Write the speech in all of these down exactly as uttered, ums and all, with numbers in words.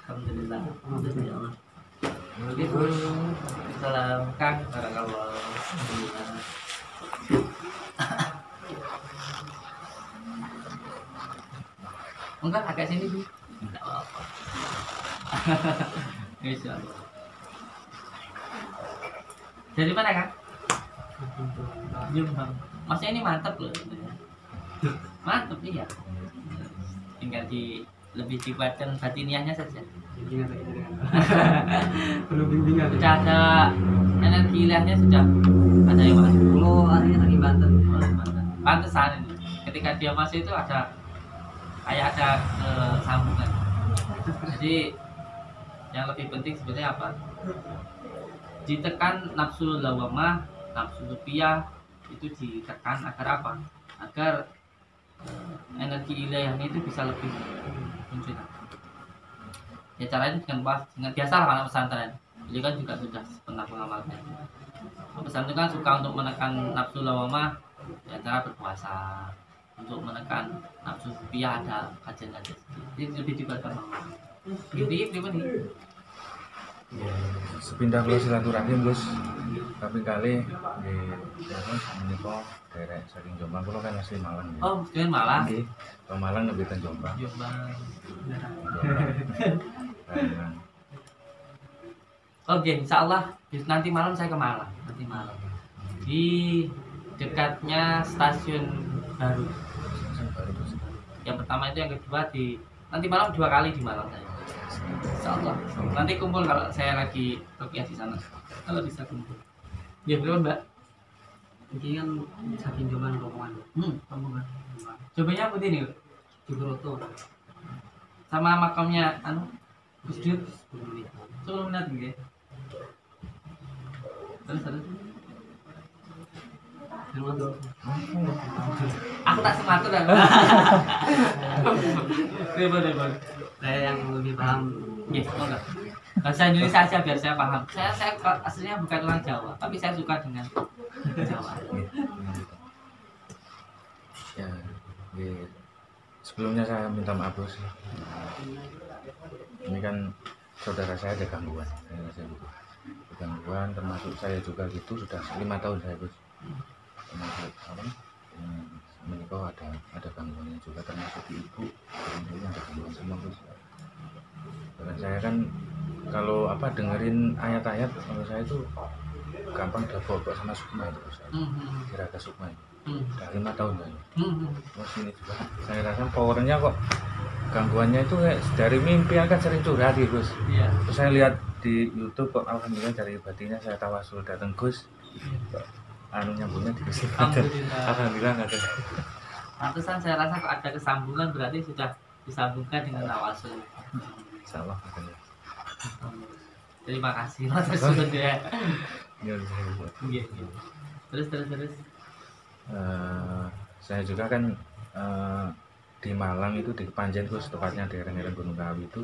Alhamdulillah. Alhamdulillah. Begitu. Salam Kang, barakallah. Alhamdulillah. Enggak agak sini sih. Enggak apa-apa. Insyaallah. Dari mana Kang? Jombang. Masnya ini mantap loh. Mantap iya. Tinggal di lebih dikuatkan batiniahnya saja. Perlu bimbingan. Sudah ada energi ilahnya, sudah ada yang masuk. Oh, artinya lagi Banten. Pantesan ini. Ketika dia masuk itu ada kayak ada eh, sambungan. Jadi yang lebih penting sebenarnya apa? Ditekan nafsu lawamah, nafsu rupiah itu ditekan agar apa? Agar eh, energi ilahnya itu bisa lebih muncul. Ya caranya dengan pas, dengan biasa lah anak pesantren. Jadi kan juga sudah pernah mengamalkan. Pesantren kan suka untuk menekan nafsu lawamah, ya cara berpuasa. Untuk menekan nafsu rupiah ada kajian-kajian. Jadi lebih dibuatkan mama. Jadi pribadi. Sepindah kula silaturahim Gus. Tapi kali di apa menika daerah saking Jombang kula kan asli Malang ya. Oh, dengan Malang. Nggih. Ke Malang lebih ke Jombang. Jombang. Jombang. Oke, insya Allah nanti malam saya ke Malang. Nanti malam di dekatnya stasiun baru. Yang pertama itu, yang kedua di nanti malam dua kali di Malang saya. Insya Allah. Nanti kumpul kalau saya lagi rupiah di sana. Kalau bisa kumpul. Ya belum Mbak. Ini kan saking Jombang rombongan. Hmm, rombongan. Coba putih nih. Di Broto. Sama makamnya anu Gus Dur. sepuluh menit. sepuluh menit gitu. Terus terus. Aku tak sematur dah. Ribet ribet. Saya yang lebih paham. Iya, enggak. Bahasa Indonesia aja biar saya paham. Saya saya aslinya bukan orang Jawa, tapi saya suka dengan Jawa. Ya, ya. Sebelumnya saya minta maaf Gus. Ini kan saudara saya ada gangguan, saya rasa gitu. Gangguan termasuk saya juga gitu, sudah lima tahun saya Gus. Termasuk apa? Hmm, menikah ada ada gangguannya juga, termasuk di ibu, ibu ada gangguan semua Gus. Dan saya kan kalau apa dengerin ayat-ayat, kalau saya itu gampang dapat sama sukma itu Gus. Kira ke sukma itu. Udah lima tahun kan. Terus ini juga saya rasa powernya kok gangguannya itu kayak dari mimpi kan sering curhat gitu Gus. Iya. Terus saya lihat di YouTube kok alhamdulillah dari batinnya saya tawasul datang Gus. Kok anu nyambungnya di Gus. Alhamdulillah. Alhamdulillah nggak ada. Pantesan saya rasa kok ada kesambungan, berarti sudah disambungkan dengan tawasul. Insyaallah akan ya. Terima kasih Mas Rasul ya. Ya, saya buat. Iya, iya. Terus terus terus. Eh, saya juga kan eh, di Malang itu di Kepanjen Gus, tepatnya daerah-daerah Gunung Kawi itu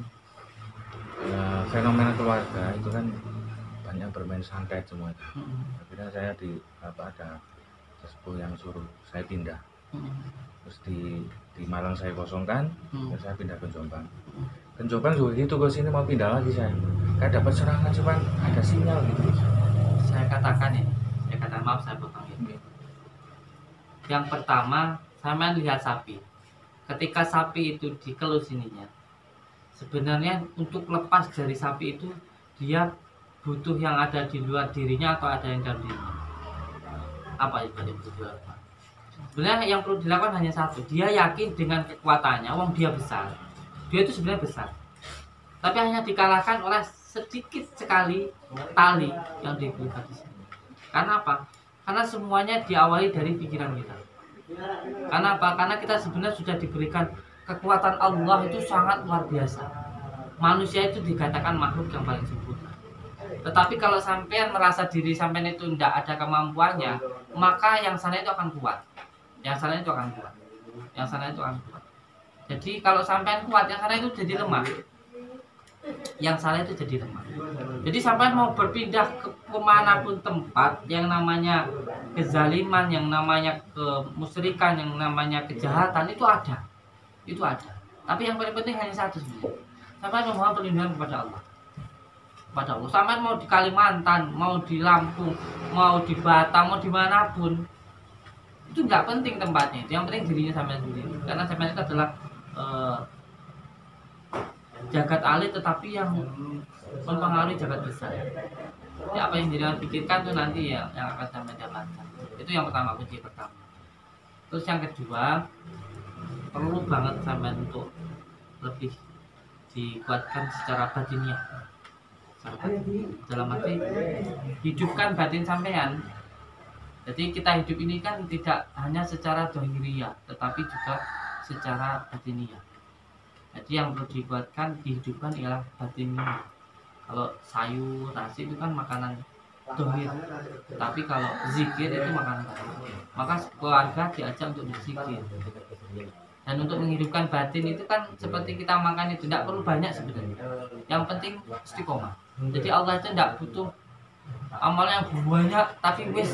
eh, fenomena keluarga itu kan banyak bermain santet semua itu. Akhirnya saya di apa ada sesepuh yang suruh saya pindah. Terus di di Malang saya kosongkan, terus saya pindah ke Jombang. Ke Jombang juga gitu Gus, ini mau pindah lagi saya. Kayak dapat serangan cuman ada sinyal gitu. Saya katakan ya, saya katakan maaf saya potong ya. Yang pertama, saya lihat sapi. Ketika sapi itu dikelus ininya, sebenarnya untuk lepas dari sapi itu dia butuh yang ada di luar dirinya atau ada yang dalam dirinya. Apa itu yang butuh dilakukan? Sebenarnya yang perlu dilakukan hanya satu. Dia yakin dengan kekuatannya, wong dia besar. Dia itu sebenarnya besar. Tapi hanya dikalahkan oleh sedikit sekali tali yang diberikan di sini. Karena apa? Karena semuanya diawali dari pikiran kita. Karena apa? Karena kita sebenarnya sudah diberikan kekuatan Allah itu sangat luar biasa. Manusia itu dikatakan makhluk yang paling sempurna. Tetapi kalau sampean merasa diri sampean itu tidak ada kemampuannya, maka yang sana itu akan kuat. Yang sana itu akan kuat. Yang sana itu akan kuat. Jadi kalau sampean kuat, yang sana itu jadi lemah. Yang salah itu jadi lemah. Jadi sampai mau berpindah ke kemanapun tempat, yang namanya kezaliman, yang namanya kemusyrikan, yang namanya kejahatan itu ada, itu ada. Tapi yang paling penting hanya satu sebenarnya. sampai memohon perlindungan kepada Allah. Kepada Allah. Sampai mau di Kalimantan, mau di Lampung, mau di Batam, mau dimanapun, itu nggak penting tempatnya. Yang penting dirinya sampai sendiri. Karena sampai itu adalah uh, jagat alit tetapi yang mempengaruhi jagat besar. Jadi apa yang dirinya pikirkan itu nanti ya yang akan sampai dapatkan. Itu yang pertama, kunci pertama. Terus yang kedua, perlu banget sampai untuk lebih dikuatkan secara batiniah. Secara batin. Dalam arti hidupkan batin sampean. Jadi kita hidup ini kan tidak hanya secara dohiriyah, tetapi juga secara batiniah. Jadi yang perlu dikuatkan, dihidupkan ialah batiniah. Kalau sayur, nasi itu kan makanan dohir, tapi kalau zikir itu makanan batin. Maka keluarga diajak untuk berzikir. Dan untuk menghidupkan batin itu kan seperti kita makan itu tidak perlu banyak sebenarnya. Yang penting istiqomah. Jadi Allah itu tidak butuh amal yang banyak tapi wis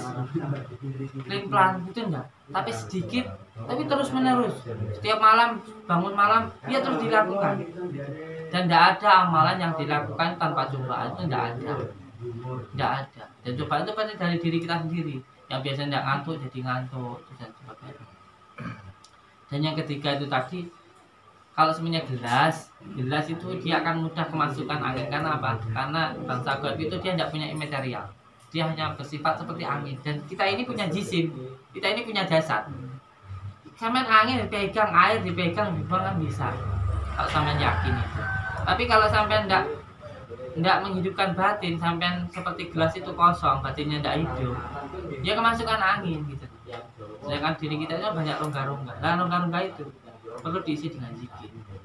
pelan gitu enggak. Tapi sedikit tapi terus menerus. Setiap malam bangun malam dia terus dilakukan. Dan tidak ada amalan yang dilakukan tanpa cobaan, itu tidak ada. Tidak ada. Dan cobaan itu pasti dari diri kita sendiri. Yang biasanya tidak ngantuk jadi ngantuk dan sebagainya. Dan yang ketiga itu tadi, kalau semuanya gelas, gelas itu dia akan mudah kemasukan angin. Karena apa? Karena bangsa goib itu dia tidak punya material. Dia hanya bersifat seperti angin. Dan kita ini punya jisim, kita ini punya jasad. Sampai angin dipegang, air dipegang, dibuang kan bisa. Kalau sampai yakin itu. Tapi kalau sampai tidak tidak menghidupkan batin, sampai seperti gelas itu kosong, batinnya tidak hidup, dia kemasukan angin gitu. Sedangkan diri kita itu banyak rongga-rongga. Nah rongga-rongga itu perlu diisi dengan zikir.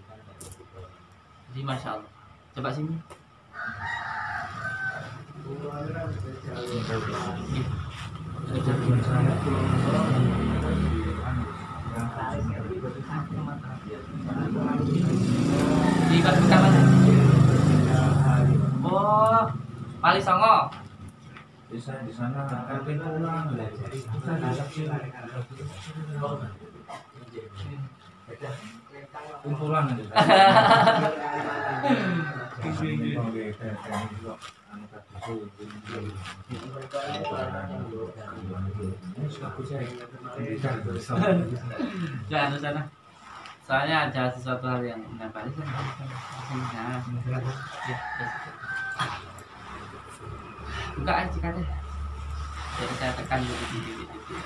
Jadi masya Allah. Coba sini. Di batu kapan? Oh, Pali Songo. Di sana, di sana Erwin pulang. Kumpulan aja. Jangan sana. Soalnya ada sesuatu hal yang menempel. Nah, buka aja katanya. Jadi saya tekan dulu di titik itu.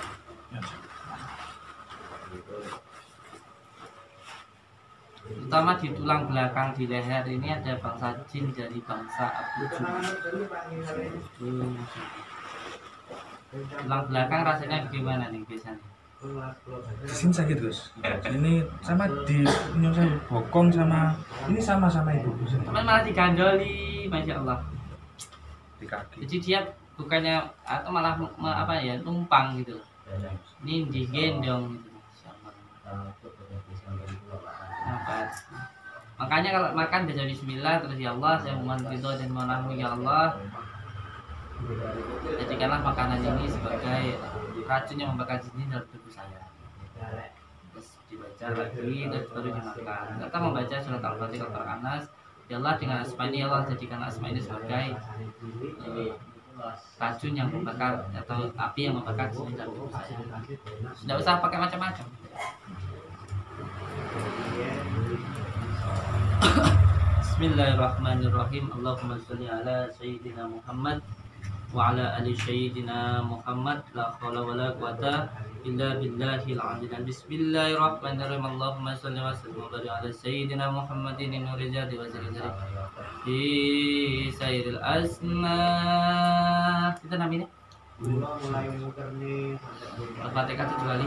Terutama di tulang belakang di leher ini ada bangsa jin dari bangsa Abu Jum. Tulang belakang rasanya gimana nih biasanya? Di sini sakit Gus. Ini sama di punya saya bokong sama ini sama-sama ibu. Teman malah digandoli, masya Allah. Di kaki. Jadi dia bukannya atau malah me, apa ya numpang gitu. Ini digendong gitu. Nafas. Makanya kalau makan baca bismillah terus ya Allah saya mohon ridho dan mohonmu ya Allah. Jadikanlah makanan ini sebagai racun yang membakar jin dalam tubuh saya. Terus dibaca lagi terus baru dimakan. Kita membaca surat Al-Fatihah Al Anas. Ya Allah dengan asma ini ya Allah jadikan asma ini sebagai eh, racun yang membakar atau api yang membakar jin dalam tubuh saya. Tidak usah pakai macam-macam. Bismillahirrahmanirrahim. Allahumma sholli ala sayyidina Muhammad wa ala ali sayyidina Muhammad. La haula wala quwata illa billahil azim. Bismillahirrahmanirrahim. Allahumma sholli wa sallim wa barik ala sayyidina Muhammadin nuril jadi wa zikri fi sayyidil asma. Kita namanya mulai muter nih. Al-Fatihah tujuh kali.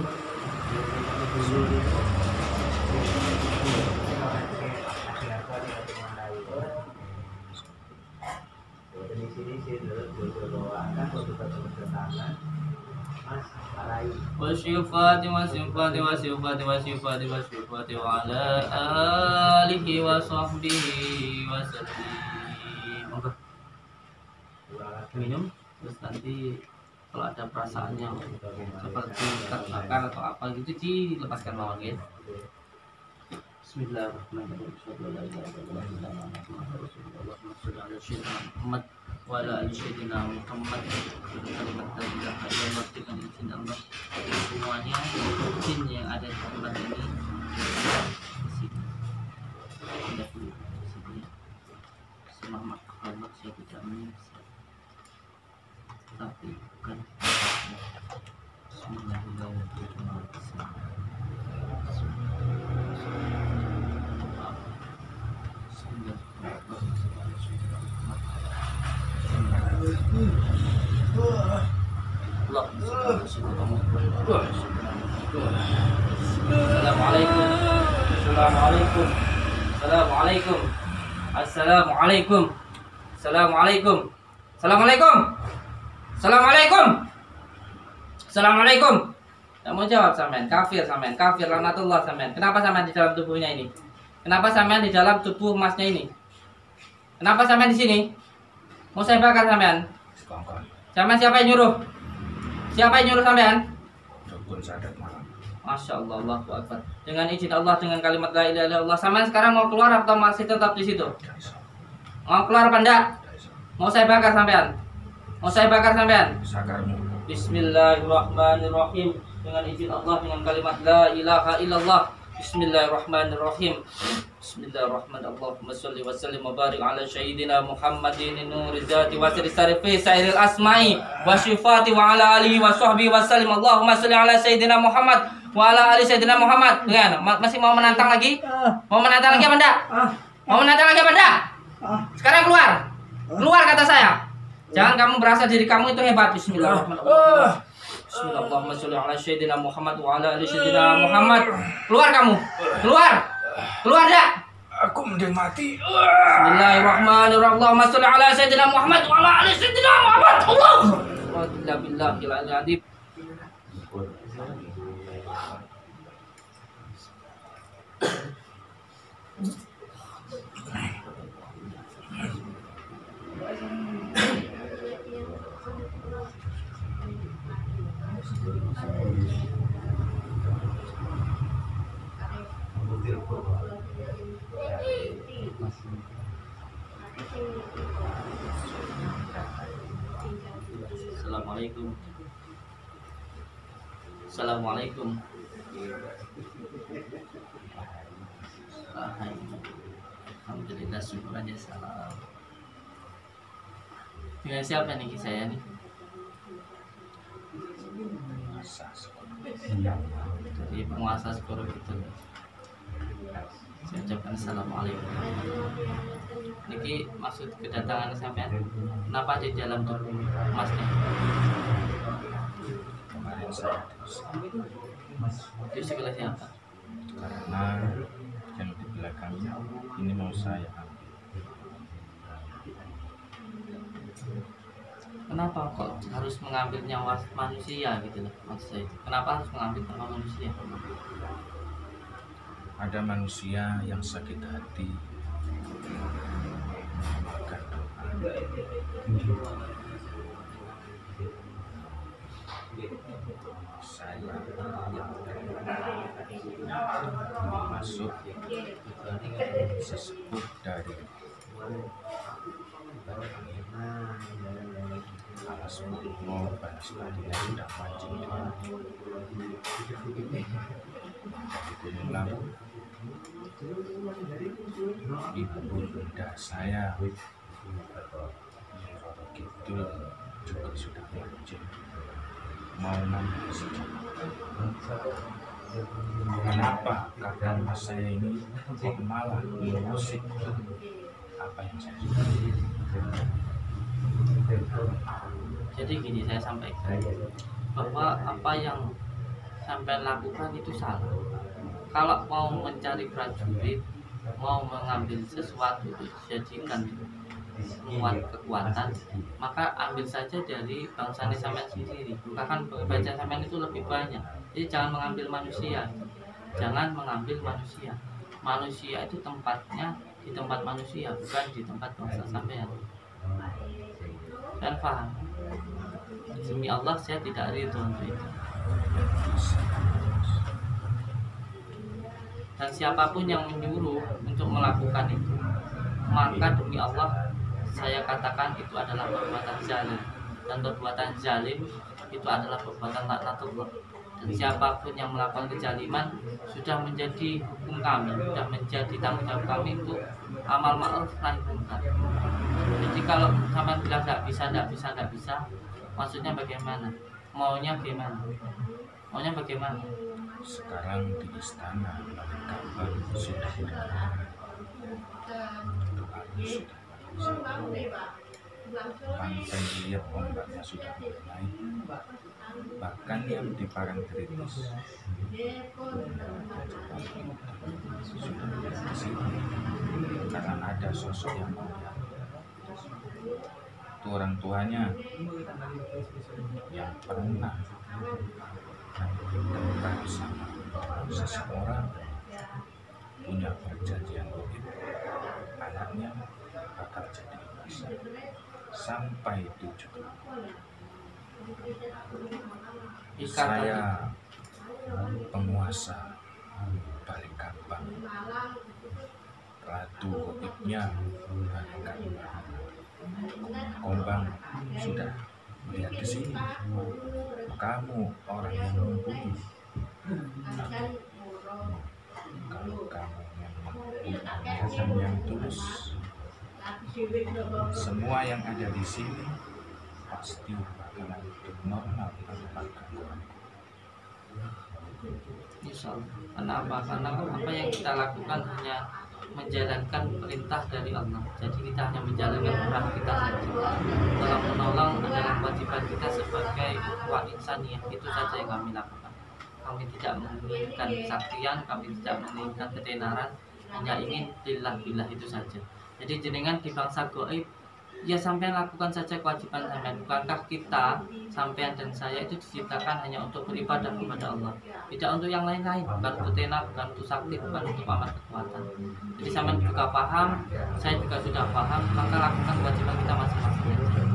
Wasyufati wasyufati wasyufati wasyufati wasyufati wa ala alihi wa sahbihi wa sallim. Minum terus nanti kalau ada perasaan yang seperti terbakar atau apa gitu dilepaskan bawang ya. Bismillahirrahmanirrahim. Allahumma shalli ala sayyidina Muhammad wa ala ali sayyidina Muhammad. Kalimat la ilaha illallah dengan izin Allah. Semuanya jin yang ada di tempat ini di sini. Tidak perlu di sini. Semua makhluk saya tidak menyiksa. Tapi bukan. Bismillahirrahmanirrahim. Assalamualaikum. Assalamualaikum. Assalamualaikum. Assalamualaikum. Assalamualaikum. Assalamualaikum. Assalamualaikum. Assalamualaikum. Tidak mau jawab sampean, kafir sampean, kafir laknatullah sampean. Kenapa sampean di dalam tubuhnya ini? Kenapa sampean di dalam tubuh emasnya ini? Kenapa sampean di sini? Mau saya bakar sampean? Sampean siapa yang nyuruh? Siapa yang nyuruh sampean? Dukun Sadat Malam. Masya Allah, Allahu Akbar. Dengan izin Allah, dengan kalimat la ilaha illallah. Sampean sekarang mau keluar atau masih tetap di situ? Mau keluar apa enggak? Mau saya bakar sampean? Mau saya bakar sampean? Sakarmu. Bismillahirrahmanirrahim. Dengan izin Allah, dengan kalimat la ilaha illallah. Bismillahirrahmanirrahim. Bismillahirrahmanirrahim. Allahumma sholli wa sallim wa barik ala sayyidina Muhammadin nuri zati wa sirri sarifi sairil asma'i wa syifati wa ala alihi wa sahbihi wa sallim. Allahumma sholli ala sayyidina Muhammad wa ala ali sayyidina Muhammad. Dengan masih mau menantang lagi? Mau menantang lagi apa enggak? Mau menantang lagi apa enggak? Sekarang keluar. Keluar kata saya. Jangan kamu berasa diri kamu itu hebat. Bismillahirrahmanirrahim. Bismillahirrahmanirrahim. Sholli ala sayyidina Muhammad wa ala ali sayyidina Muhammad. Keluar kamu. Keluar. Keluar dah. Aku mending mati. Bismillahirrahmanirrahim. Allahumma sholli ala sayyidina Muhammad wa ala ali sayyidina Muhammad. Allah. Wa billahil azim. Assalamualaikum. Assalamualaikum. Alhamdulillah, syukur aja. Salam. Dengan siapa nih saya nih? Dari penguasa sekolah itu. Saya ucapkan assalamualaikum. Niki maksud kedatangan sampean. Kenapa di dalam tubuh masnya? Kemarin saya Di sebelah siapa? karena yang di belakangnya ini mau saya ambil. Kenapa kok harus mengambil nyawa manusia gitu loh maksud saya? Kenapa harus mengambil nyawa manusia? Ada manusia yang sakit hati memakan doa. Saya yang masuk sesepuh dari alas mau balas badannya sudah mancing dari gunung lalu ibu bunda saya Roro Kidul juga sudah mancing mau nambah sejuta. Kenapa kakak mas saya ini kok malah mengusik apa yang saya suka? Jadi gini saya sampaikan bahwa apa yang sampai lakukan itu salah. Kalau mau mencari prajurit, mau mengambil sesuatu itu dijadikan menguat kekuatan, maka ambil saja dari bangsa sampean sendiri. Bukan baca sampean itu lebih banyak. Jadi jangan mengambil manusia, jangan mengambil manusia. Manusia itu tempatnya di tempat manusia, bukan di tempat bangsa sampean. Dan paham? Demi Allah saya tidak ridho untuk itu. dan siapapun yang menyuruh untuk melakukan itu, maka demi Allah saya katakan itu adalah perbuatan zalim, dan perbuatan zalim itu adalah perbuatan laknatullah. Dan siapapun yang melakukan kezaliman sudah menjadi hukum kami, sudah menjadi tanggung jawab kami untuk amal ma'ruf nahi munkar. Jadi kalau sampai bilang tidak bisa, tidak bisa, tidak bisa, maksudnya bagaimana? Maunya bagaimana? Maunya bagaimana? Sekarang di istana Balikpapan sudah bergerak, doanya sudah selesai. Pantai lihat ombaknya sudah mulai, bahkan yang di Parangtritis sudah di sini karena ada sosok yang mulia. Itu orang tuanya yang pernah dekat sama seseorang, punya perjanjian begitu, anaknya bakal jadi imam sampai tujuh. Saya penguasa Balikpapan, ratu goibnya Balikpapan. Kombang sudah melihat ke sini. Kamu orang yang mumpuni. Kalau kamu memang niatan yang tulus, semua yang ada di sini pasti bakalan hidup normal tanpa gangguan. Insya Allah. Kenapa? Karena apa yang kita lakukan hanya menjalankan perintah dari Allah. Jadi kita hanya menjalankan peran kita saja. Dalam menolong adalah kewajiban kita sebagai ukhuwah insaniyah. Itu saja yang kami lakukan. Kami tidak menginginkan kesaktian, kami tidak menginginkan ketenaran, hanya ingin lillah billah itu saja. Jadi jenengan di bangsa gaib, ya sampean lakukan saja kewajiban sampean. Bukankah kita, sampean dan saya itu diciptakan hanya untuk beribadah kepada Allah, tidak untuk yang lain-lain, bukan untuk tenar, bukan untuk sakti, bukan untuk pamer kekuatan. Jadi sampean juga paham, saya juga sudah paham, maka lakukan kewajiban kita masing-masing.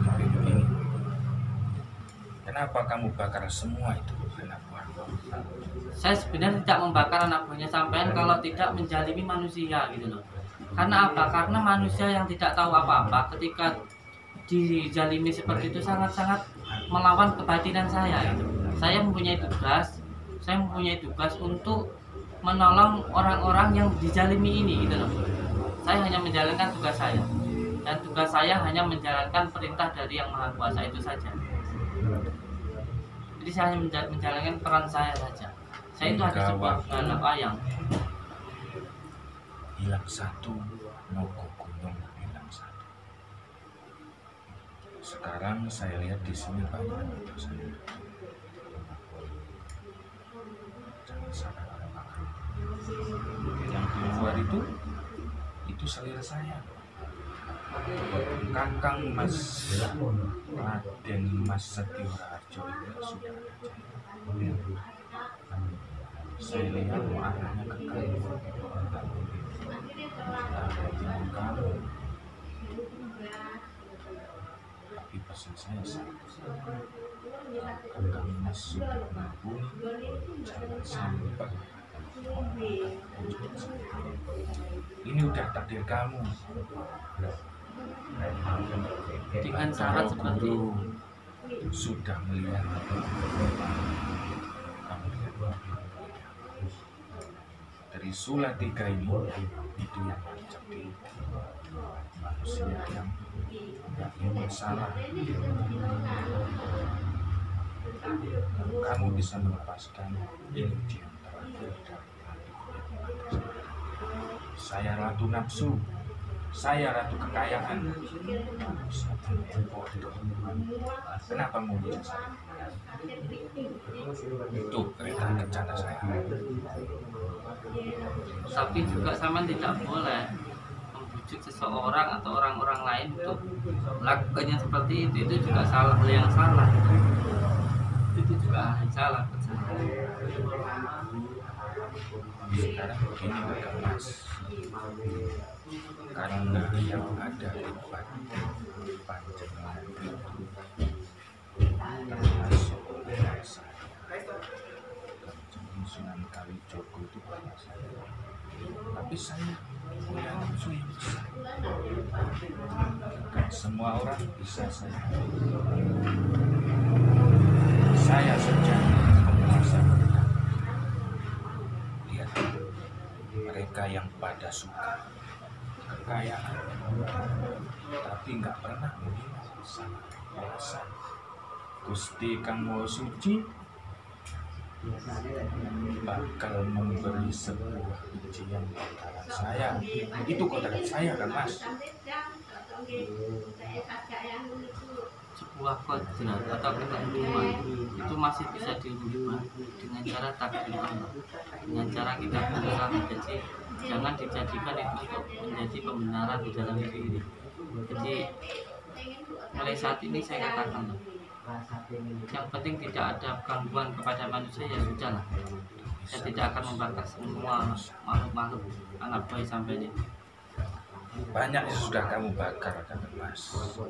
Kenapa kamu bakar semua itu anak buah? Saya sebenarnya tidak membakar anak buahnya sampean kalau tidak menjalimi manusia gitu loh. Karena apa? Karena manusia yang tidak tahu apa-apa ketika dijalimi seperti itu sangat-sangat melawan kebatinan saya gitu. Saya mempunyai tugas, saya mempunyai tugas untuk menolong orang-orang yang dijalimi ini gitu loh. Saya hanya menjalankan tugas saya, dan tugas saya hanya menjalankan perintah dari Yang Maha Kuasa itu saja. Jadi saya hanya menjalankan peran saya saja. Saya itu hanya sebuah anak ayam. Hilang satu, Nogo Gunung hilang satu. Sekarang saya lihat di sini banyak motor saya. Jangan salah makan. Yang di luar itu, itu selera saya. Kakang Mas Raden Mas Setio Harjo itu sudah ada. Saya lihat arahnya ke kamu. Kamu. Tapi pesan saya satu. Kakang Mas sudah mumpuni, jangan sampai ini udah takdir kamu. Dengan syarat seperti itu sudah melihat kamu lihat dari Sula tiga ini, itu yang jadi manusia yang tidak masalah. Kamu bisa melepaskan ini di antara saya ratu nafsu, saya ratu kekayaan. Kenapa mau bunuh saya? Itu kereta kencana saya. Tapi juga sama tidak boleh membujuk seseorang atau orang-orang lain untuk melakukannya seperti itu. Itu juga salah, hal yang salah. Itu juga hal yang salah. Sekarang begini Kakak Mas, karena yang ada di panjenengan itu termasuk saya, Kanjeng Sunan Kalijaga Joko itu bapak saya, tapi saya punya nafsu yang besar. Bukan semua orang bisa saya. Saya sejak penguasa mereka. Lihat, mereka yang pada suka kekayaan, tapi nggak pernah melihat sama kuasa. Gusti Kang Maha Suci bakal memberi sebuah ujian kotoran saya. Itu kotoran saya kan Mas? Sebuah kodrat atau ketentuan itu masih bisa dirubah dengan cara takdir Allah, dengan cara kita berusaha. Jadi jangan dijadikan itu untuk menjadi pembenaran di dalam diri. Jadi mulai saat ini saya katakan, yang penting tidak ada gangguan kepada manusia, ya sudahlah. Saya tidak akan membakar semua makhluk-makhluk anak buah sampai ini. Banyak yang sudah kamu bakar kan Mas?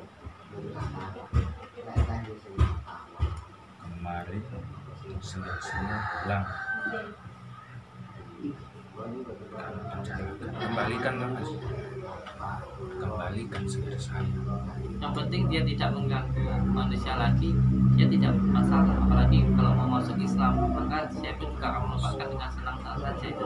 Kemarin sengaja pulang kamu penjarakan, kembalikan Mas, kembalikan segera saya. Yang penting dia tidak mengganggu manusia lagi, dia tidak masalah. Apalagi kalau mau masuk Islam, maka saya pun juga akan melupakan dengan senang saja itu.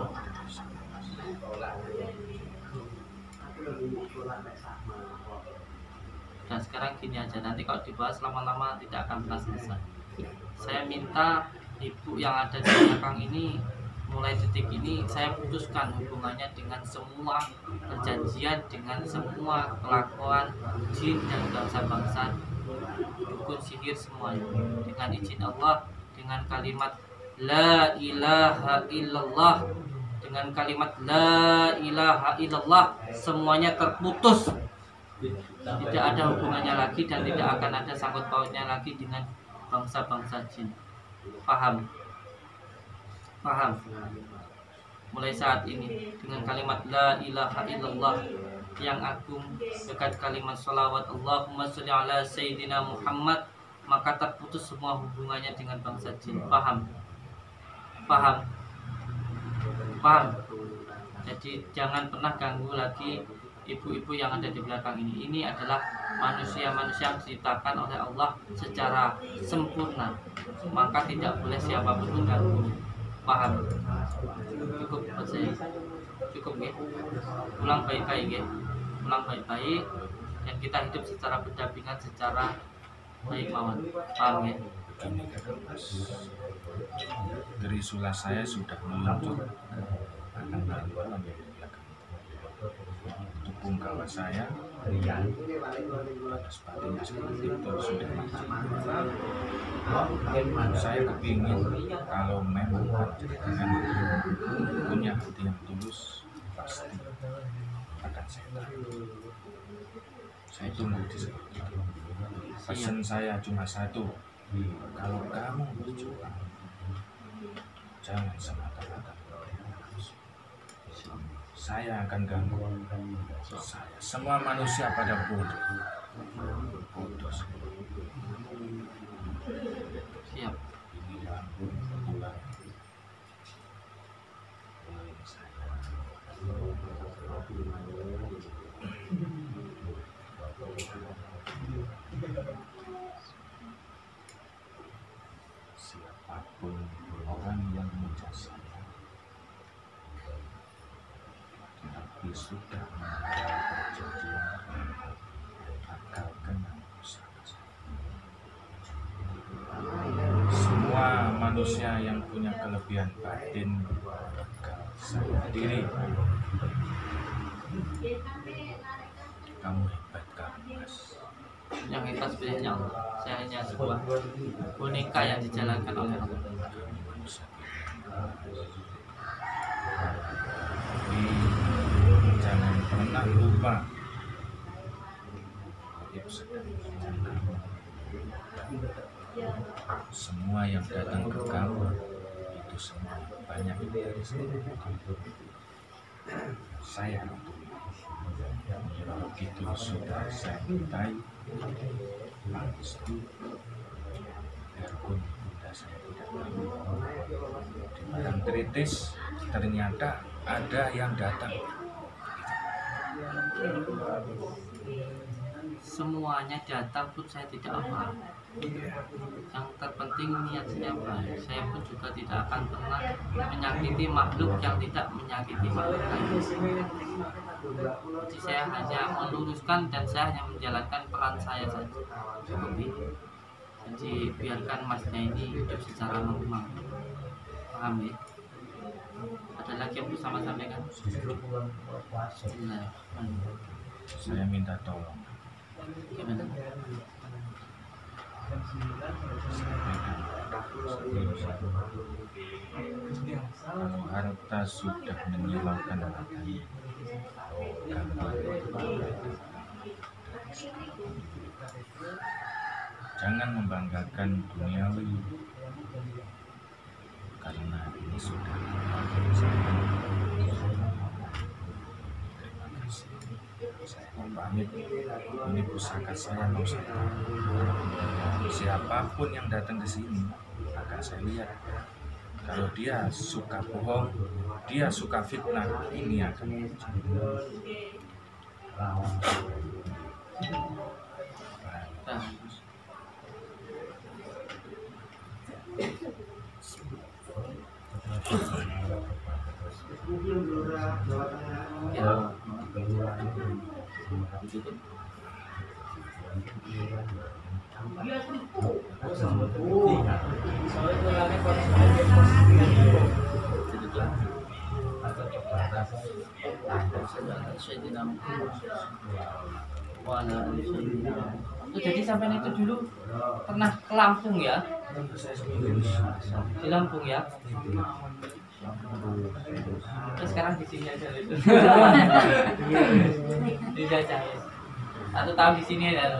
Dan sekarang gini aja, nanti kalau dibahas lama-lama tidak akan pernah selesai. Saya minta ibu yang ada di belakang ini, mulai detik ini saya putuskan hubungannya dengan semua perjanjian, dengan semua kelakuan jin dan bangsa-bangsa, dukun sihir semuanya. Dengan izin Allah, dengan kalimat la ilaha illallah, dengan kalimat la ilaha illallah, semuanya terputus. Tidak ada hubungannya lagi dan tidak akan ada sangkut pautnya lagi dengan bangsa-bangsa jin. Paham? Paham? Mulai saat ini dengan kalimat la ilaha illallah yang agung, dekat kalimat salawat Allahumma sholli ala sayyidina Muhammad, maka terputus semua hubungannya dengan bangsa jin. Paham? Paham? Paham? Jadi jangan pernah ganggu lagi ibu-ibu yang ada di belakang ini. Ini adalah manusia-manusia yang diciptakan oleh Allah secara sempurna, maka tidak boleh siapapun mengganggu. Paham? Cukup buat saya. Cukup ya. Pulang baik-baik ya. Pulang baik-baik, dan kita hidup secara berdampingan, secara baik mawon. Paham ya? Begini kan Mas, Trisula saya sudah meluncur akan gangguan yang di belakang itu. Pungkawa saya sepatunya seperti itu sudah mati. Saya kepingin kalau memang dengan punya hati yang tulus, pasti akan saya tahu. Saya tunggu di situ. Pesan saya cuma satu, kalau kamu berjuang, jangan semata-mata. Saya akan ganggu. Saya, semua manusia pada bodoh. Bodoh. Siap. Ini lampu bulan. Siapapun orang yang menjasa tapi sudah memulai perjanjian, akal kena usaha. Semua manusia yang punya kelebihan batin akal sadar diri. Kamu hebat kamu Mas. Yang hebat sebenarnya Allah. Saya hanya sebuah boneka yang dijalankan oleh Allah. Tapi jangan pernah lupa semua yang datang ke kamu itu semua banyak dari saya. Begitu sudah saya mintai, panggistu, biarpun udah saya tidak tahu. Di barang kritis ternyata ada yang datang. Semuanya datang pun saya tidak apa. Yang terpenting niat saya baik. Saya pun juga tidak akan pernah menyakiti makhluk yang tidak menyakiti makhluk lain. Jadi saya hanya meluruskan dan saya hanya menjalankan peran saya saja. Cukup ini. Jadi biarkan masnya ini hidup secara normal. Paham ya? Ada lagi yang bisa mas sampaikan? Bismillah. Saya minta tolong. Gimana? Kalau harta sudah menyilaukan hati, jangan membanggakan duniawi, karena ini sudah saya mau pamit. Ini pusaka saya mau saya pamit. Siapapun yang datang ke sini akan saya lihat. Kalau dia suka bohong, dia suka fitnah, ini akan Nah, ya. Oh, jadi sampai itu dulu pernah ke Lampung ya? Di Lampung ya? Terus sekarang di sini aja itu. Di Jajah. Satu tahun di sini ya.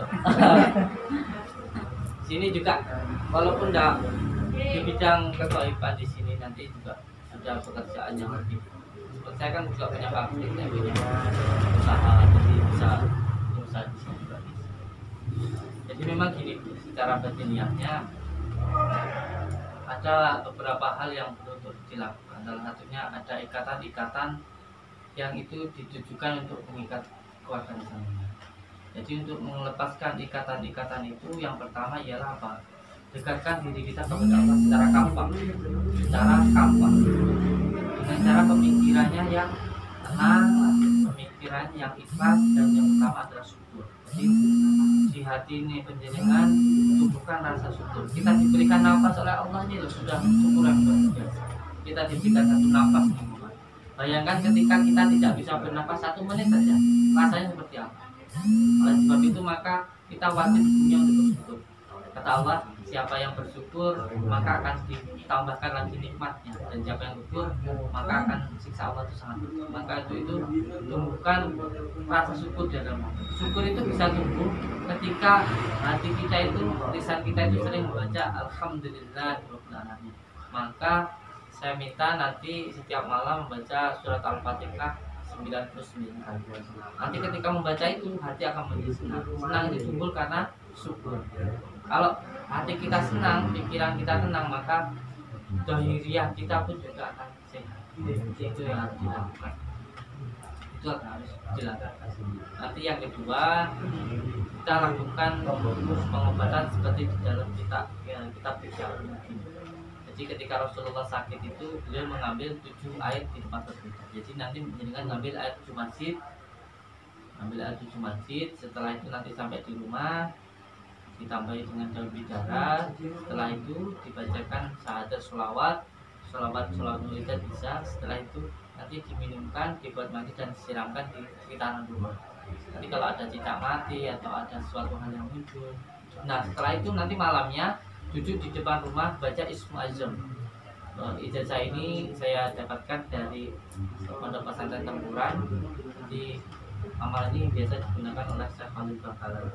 Di sini juga walaupun enggak di bidang kegaiban di sini nanti juga ada pekerjaan yang lebih. Seperti saya kan juga punya pabrik, saya punya usaha, jadi bisa usaha di sini juga bisa. Jadi memang gini, secara batiniahnya ada beberapa hal yang perlu untuk dilakukan. Salah satunya ada ikatan-ikatan yang itu ditujukan untuk mengikat keluarga misalnya. Jadi untuk melepaskan ikatan-ikatan itu yang pertama ialah apa? Dekatkan diri kita kepada Allah secara gampang, secara gampang, dengan cara pemikirannya yang tenang, pemikiran yang ikhlas, dan yang utama adalah syukur. Jadi di hati ini penjenengan tumbuhkan rasa syukur. Kita diberikan nafas oleh Allah ini loh, sudah syukur yang luar biasa. Kita diberikan satu nafas nih. Bayangkan ketika kita tidak bisa bernafas satu menit saja, rasanya seperti apa? Oleh sebab itu maka kita wajib punya untuk bersyukur. Kata Allah, siapa yang bersyukur maka akan ditambahkan lagi nikmatnya, dan siapa yang kufur maka akan siksa Allah itu sangat berat. Maka itu itu tumbuhkan rasa syukur di dalam hati. Syukur itu bisa tumbuh ketika hati kita itu, lisan kita itu sering membaca Alhamdulillahirabbil alamin. Maka saya minta nanti setiap malam membaca surat Al-Fatihah sembilan puluh sembilan. Nanti ketika membaca itu hati akan menjadi senang. Senang itu timbul karena syukur. Kalau hati kita senang, pikiran kita tenang, maka dohiriyah kita pun juga akan sehat. Itu yang harus dilakukan. Itu akan harus dilakukan. Nanti yang kedua, kita lakukan pengobatan seperti di dalam kitab ya, kitab Ihyaul Ulumuddin. Jadi ketika Rasulullah sakit itu beliau mengambil tujuh ayat di tempat berbeda. Jadi nanti menjadikan ngambil ayat tujuh masjid, ambil ayat tujuh masjid. Setelah itu nanti sampai di rumah ditambahi dengan daun bidara. Setelah itu dibacakan syahadat sholawat, sholawat sholawat nulidat bisa. Setelah itu nanti diminumkan, dibuat mandi dan disiramkan di sekitaran rumah. Nanti kalau ada cicak mati atau ada suatu hal yang muncul. Nah setelah itu nanti malamnya duduk di depan rumah baca Ismu Azam. Ijazah ini saya dapatkan dari Pondok Pesantren Tempuran. Di amal ini biasa digunakan oleh Syekh Khalid Bakalan.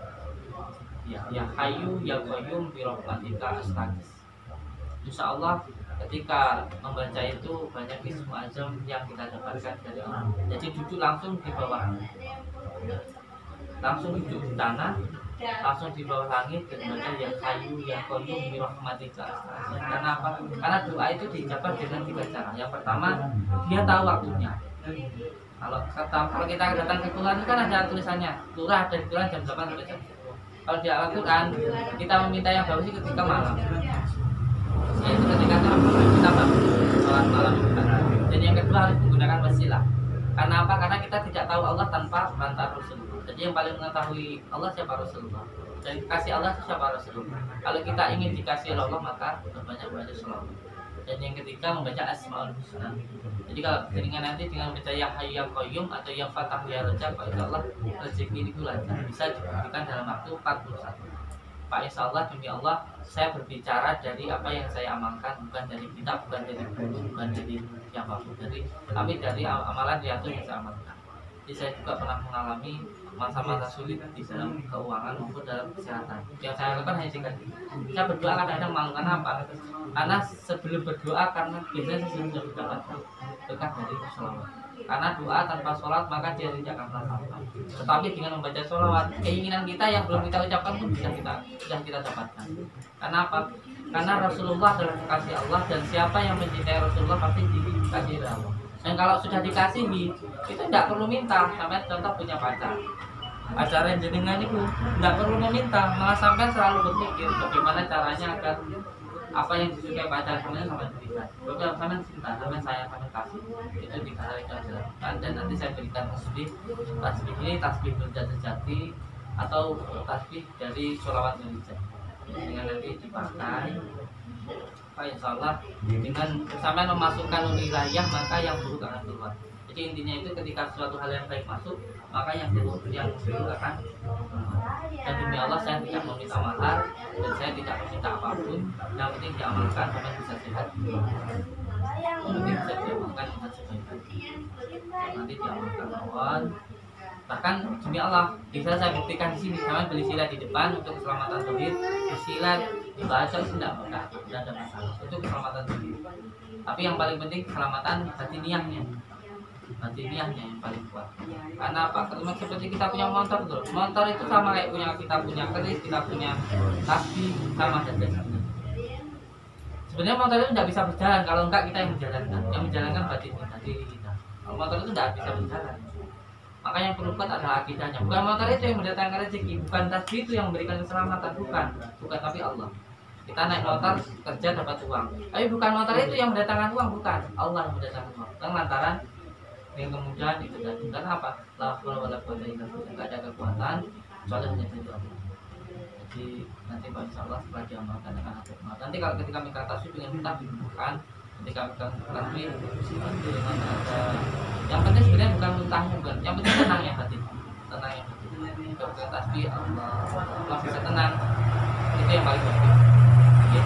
Ya, ya Hayyu ya Qayyum bi rahmatika astaghis. Insya Allah ketika membaca itu banyak Ismu Azam yang kita dapatkan dari Allah. Jadi duduk langsung di bawah, langsung duduk di tanah. langsung di bawah langit dan baca yang kayu yang qayyum bi rahmatika. Karena apa? Karena doa itu diijabah dengan tiga cara. Yang pertama, dia tahu waktunya. Kalau kata, kalau kita datang ke Quran kan ada tulisannya, turah dari Quran jam delapan sampai jam sepuluh. Kalau di Al-Quran kita meminta yang bagus ketika malam. Yaitu ketika kita bangun sholat malam. Dan yang kedua harus menggunakan wasilah. Karena apa? Karena kita tidak tahu Allah tanpa bantuan Rasulullah. Jadi yang paling mengetahui Allah siapa? Rasulullah. Dan kasih Allah siapa? Rasulullah. Kalau kita ingin dikasih oleh Allah maka banyak-banyak sholawat. Dan yang ketiga membaca Asmaul Husna. Jadi kalau dengan nanti dengan membaca Ya Hayyu Ya Qayyum atau Ya Fatah Ya Razzaq, insya Allah rezeki itu lancar bisa diberikan dalam waktu empat puluh satu. Pak, insya Allah demi Allah saya berbicara dari apa yang saya amalkan, bukan dari kitab, bukan dari guru, bukan dari siapapun, dari tapi dari amalan yang saya amalkan. Jadi saya juga pernah mengalami masa-masa sulit di dalam keuangan maupun dalam kesehatan. Yang saya lakukan hanya singkat. Saya berdoa kadang-kadang malu. Karena apa? Karena sebelum berdoa, karena biasanya saya sudah mendapatkan berkah dari sholawat. Karena doa tanpa sholat maka dia tidak akan merasakan. Tetapi dengan membaca sholawat, keinginan kita yang belum kita ucapkan pun sudah kita sudah kita dapatkan. Karena apa? Karena Rasulullah adalah kekasih Allah, dan siapa yang mencintai Rasulullah pasti dikasih Allah. Dan kalau sudah dikasihi, itu tidak perlu minta. Sampai contoh punya pacar, pacar yang jenengan itu tidak perlu meminta, malah sampai selalu berpikir bagaimana caranya agar apa yang disukai pacar sampai sampai berikan. Beberapa sampai cinta, sampai sayang, sampai kasih, itu dikasih dilakukan. Dan nanti saya berikan tasbih, tasbih ini tasbih berjati jati atau tasbih dari sholawat Indonesia. Dengan nanti dipakai. Insya Allah dengan sampai memasukkan wilayah maka yang buruk akan keluar. Jadi intinya itu ketika suatu hal yang baik masuk maka yang buruk yang buruk akan keluar. Dan demi Allah saya tidak meminta mahar dan saya tidak meminta apapun, yang penting diamalkan sampai bisa sehat. Nanti bisa diamalkan dengan sebaik-baiknya. Nanti diamalkan lawan. Bahkan demi Allah bisa saya buktikan di sini, kami beli silat di depan untuk keselamatan tauhid. Silat dibaca tidak tidak tidak ada masalah untuk keselamatan tauhid. Tapi yang paling penting keselamatan batiniahnya, batiniahnya yang paling kuat. Karena apa? Karena seperti kita punya motor tuh, motor itu sama kayak punya kita punya keris, kita punya tasbih, sama saja. Sebenarnya motor itu tidak bisa berjalan kalau enggak kita yang menjalankan, yang menjalankan batin diri kita. Kalau motor itu tidak bisa berjalan. Maka yang perlu kuat adalah akidahnya. Bukan motor itu yang mendatangkan rezeki, bukan tasbih itu yang memberikan keselamatan, bukan, bukan tapi Allah. Kita naik motor kerja dapat uang, tapi bukan motor itu yang mendatangkan uang, bukan Allah yang mendatangkan uang. Dan lantaran yang kemudian itu tadi. Karena apa? La haula wala quwwata illa billah. Enggak ada kekuatan kecuali hanya dari Allah. Jadi nanti Pak insya Allah setelah diamalkan akan ada kekuatan. Nanti kalau ketika minta tasbih dengan kita dibutuhkan, ketika minta tasbih itu dengan ada. Yang penting sebenarnya bukan muntahnya, bukan. Yang penting tenang ya hati, tenang ya hati. Ketika tasbih Allah, Allah bisa tenang. Itu yang paling penting. Ya.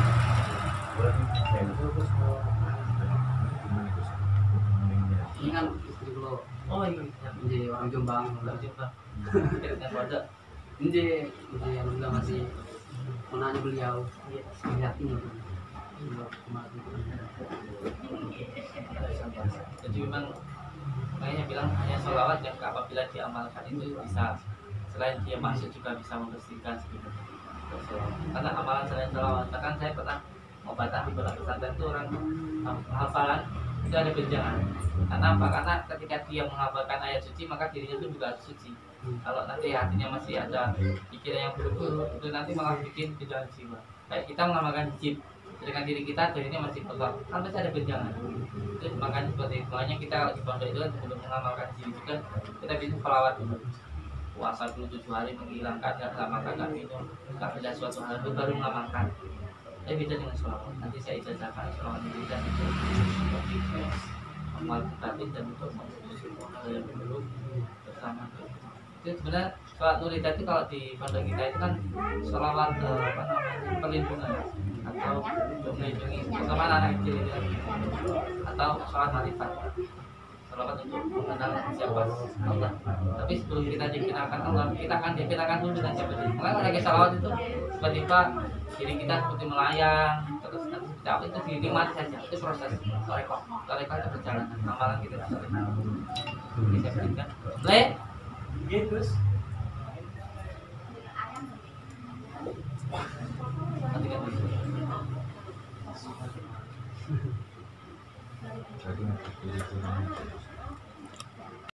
Ini kan istri lo. Oh iya, Jadi orang Jombang. Orang Jombang. Dengan kode. Ini jadi alhamdulillah masih menanya beliau. Lihat ini. Jadi memang makanya bilang hanya sholawat yang apabila diamalkan itu bisa selain dia masuk juga bisa membersihkan segitu. Karena amalan selain sholawat, bahkan saya pernah obatan di pondok pesantren itu orang hafalan itu ada benjangan. Karena apa? Karena ketika dia menghafalkan ayat suci maka dirinya itu juga suci. Kalau nanti hatinya masih ada pikiran yang buruk-buruk itu nanti malah bikin tidak jiwa. Kayak kita mengamalkan hijab dengan diri kita, dirinya masih kotor, kan pasti ada benjangan. Itu makanya seperti itu. Makanya kita di pondok itu untuk mengamalkan diri juga kita bisa pelawat dulu. Puasa dulu tujuh hari menghilangkan, nggak makan, nggak minum, nggak ada suatu hal itu baru mengamalkan. Tapi beda dengan sholawat. Nanti saya ijazahkan sholawat itu dan itu untuk amal batin dan untuk mengusul hal yang buruk bersama. Itu sebenarnya sholat nurida itu kalau di pondok kita itu kan sholawat apa namanya perlindungan atau untuk melindungi terutama anak kecil itu atau sholat marifat, sholawat untuk mengenal siapa Allah. Tapi sebelum kita dikenalkan Allah, kita akan dikenalkan dulu dengan siapa diri. Makanya kalau lagi sholawat itu tiba-tiba diri kita seperti melayang terus nanti kita itu dinikmati saja. Itu proses tarekah, tarekah itu perjalanan amalan kita. Bisa berikan. Le, gitu.